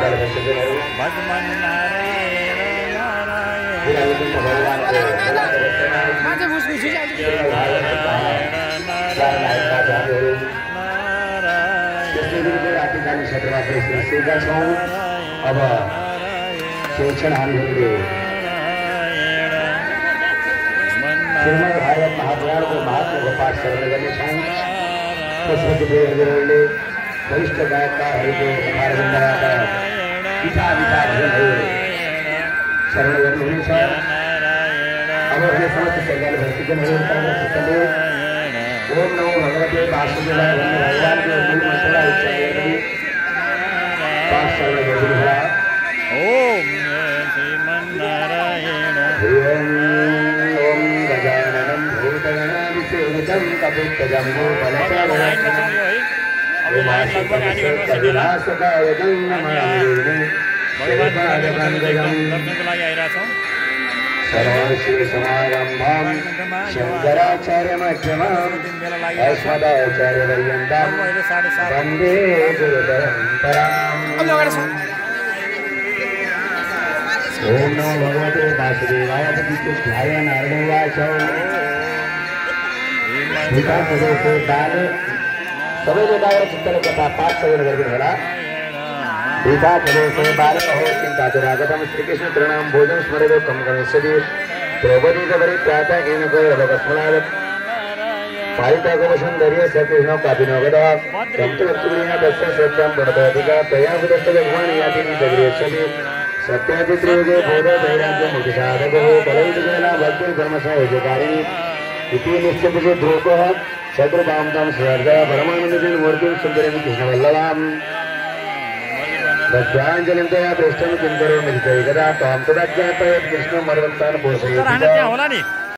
अब शिक्षण हामीहरूले श्रीमद् भागवत महापुराणको महात्म्यको पाठ श्रवण गर्नेछौँ। त्यसपछि हजुरहरूले वरिष्ठ गायककारहरूको कथारवृन्दबाट मिठा मिठा भजनहरू श्रवण गर्नुहुनेछ। अब हे समस्त सरकारले भक्तजनहरू ओम नमो भगवते वासुदेवाय भन्ने भगवानको मूल मन्त्रलाई उच्चारण गरी पाठ श्रवण गर्नुहोला। ओम श्रीमन्नारायण ओम गजाननं भूतगणाधिसेवितं कपित्तजम्बूफलचारुभक्षणं विनाशकाय नमामि सर्वश्रीसमारम्भां शङ्कराचार्यमध्यमाम् अस्मदाचार्यपर्यन्तं वन्दे गुरुपरम्पराम्। ओम नमो भगवते वासुदेवाय कृष्णाय नारायणवाच विकासदेशे बाल सबैले बाहिर चित्तले कथा पाठ श्रवण गरिदिनुहोला। विकासदेशे बालकहो चिन्तातुरागतं श्रीकृष्ण तृणां भोजन स्मरेदो कं गमिष्यति द्रौपदीकपरित्राता येन गौरवकस्मलात् पालितागोपसुन्दर्य सकृष्णो कापिनो गदा कम्तुलक्तुलीना तस्य सत्यं पुनतोऽधिका तया भूतस्तभगवान् याति नितगृह्यति सत्यादित्रियुगे बोधो वैराग्य मुक्तिसाधको बलैर्जयना भक्तिं कर्मसायुजकारिणी इति निश्चितसे ध्रुवकोः शत्रुकामतां स्वर्गा परमानन्दजन मूर्तिं सुन्दरीं कृष्णवल्लभाम् भक्त्याञ्जलिं तया पृष्ठं किं करोमि कदा त्वां तदज्ञापयत् कृष्णं मर्वन्तान् पोषयति।